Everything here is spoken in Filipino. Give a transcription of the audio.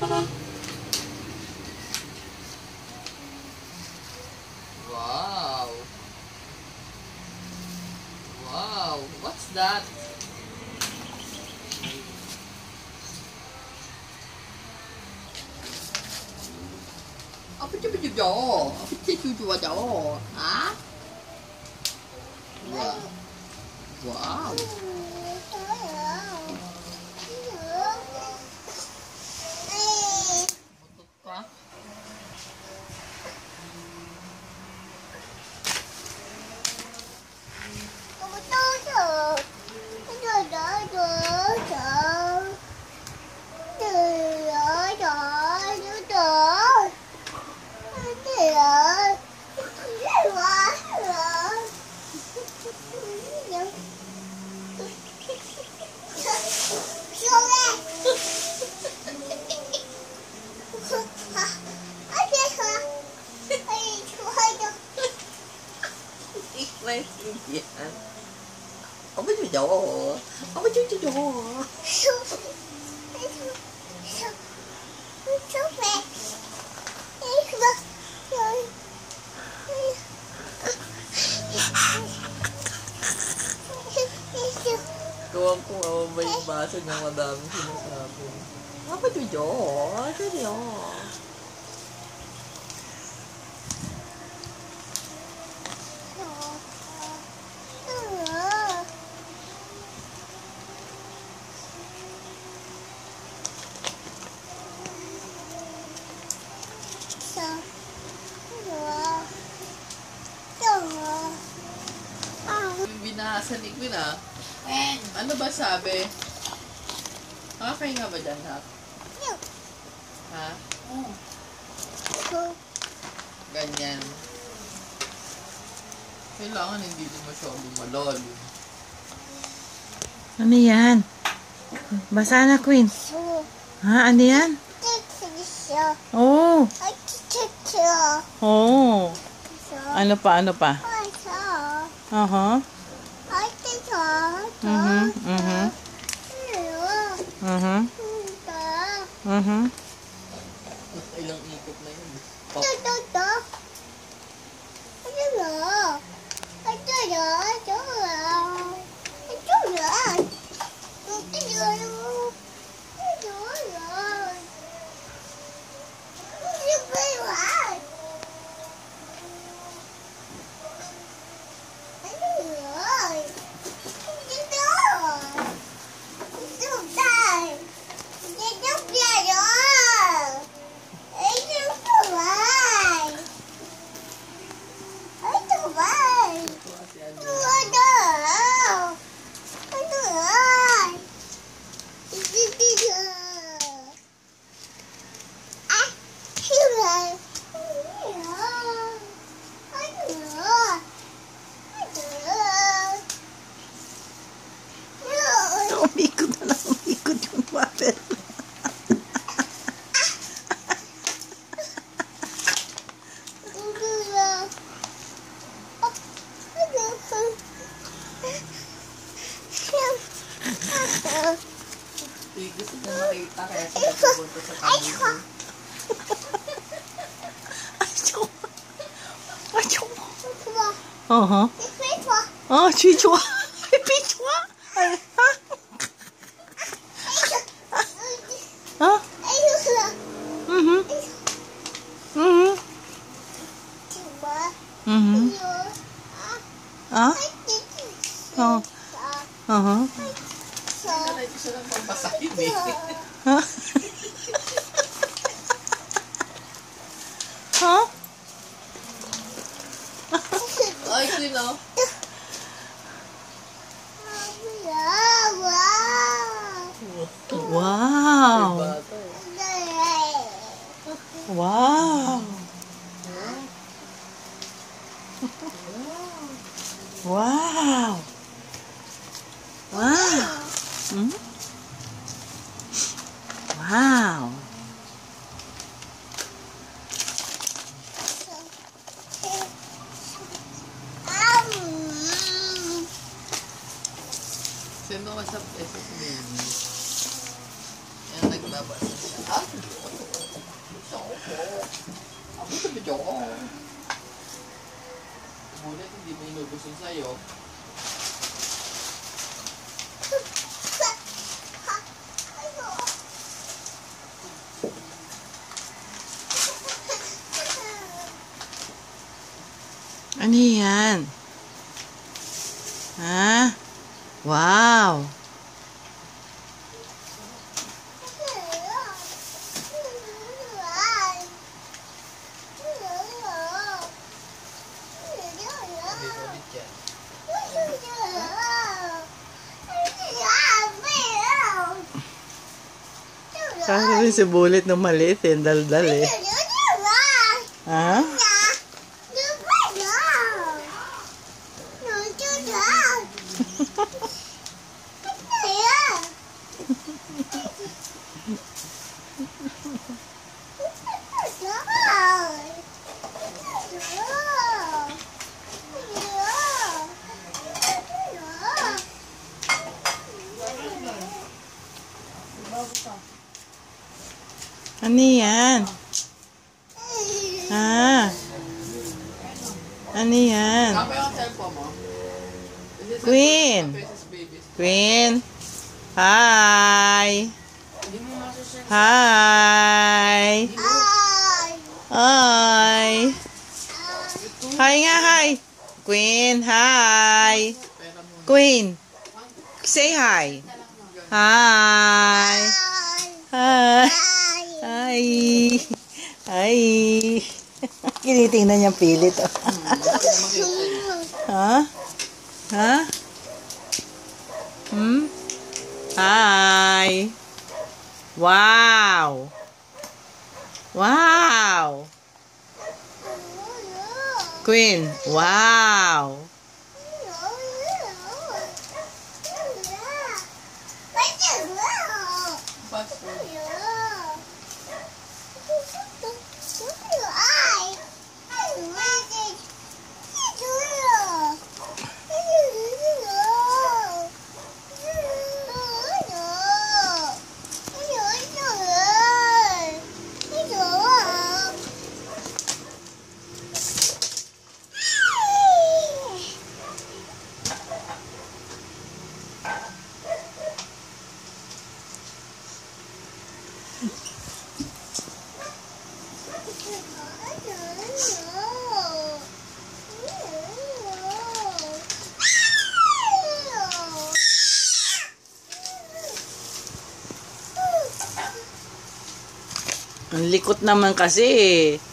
Wow. Wow. What's that? Apa cuba cuba? Apa cuba cuba cuba? Ah? Wow. Wow. Matot ka? Yan. Apa cuba jawab? Apa cuba jawab? Tuwang-tuwa may basa niya madami sinasabi. Apa cuba jawab? Apa cuba jawab? Binasa ni Queen ano ba sabi? Nakakahinga ba dyan, ha? Ha? Ganyan. Kailangan hindi din masyadong malalim. Ano yan? Basa na, Queen. Ha? Ano yan? Oh. Oh. Ano pa? Ano pa? Uh-huh. Mhm. Mhm. Mhm. Mhm. Ilang ikot na yun. Umikot na lang. Umikot yung water. Gusto ko makita kaya siya pupunta sa kanito. Uh-huh. Oh, chichwa. Pichwa. Ha? Ha? Mhm. Mhm. Mhm. Ah? Oh. Uh-huh. Ito siya lang pampasakin eh. Ha? Ha? Ay, Queen, oh. Wow. Wow. Wow. Wow. Hmm? Wow. Sino ka sa baby? Yan, naglabas na siya. Ah! Ako sa video ko. Ngunit hindi mo inubos yung sa'yo. Ano yan? Ha? Wow! Dito ulit yan. Kaya rin si Bullet nung maliit eh. Daldal eh. Ha? Ano yan? Ha? Ano yan? Kapa yung cellphone mo? Queen! Queen! Hi! Hindi mo masusunod. Hi! Hi! Hi nga, hi! Queen, hi! Pera mo. Queen! Say hi! Hi! Hi! Hi! Hi! Kinitingnan niyang pilit. Oh. Ha? Ha? Hmm? Hi! Wow! Wow! Queen, wow! Ang likot naman kasi eh.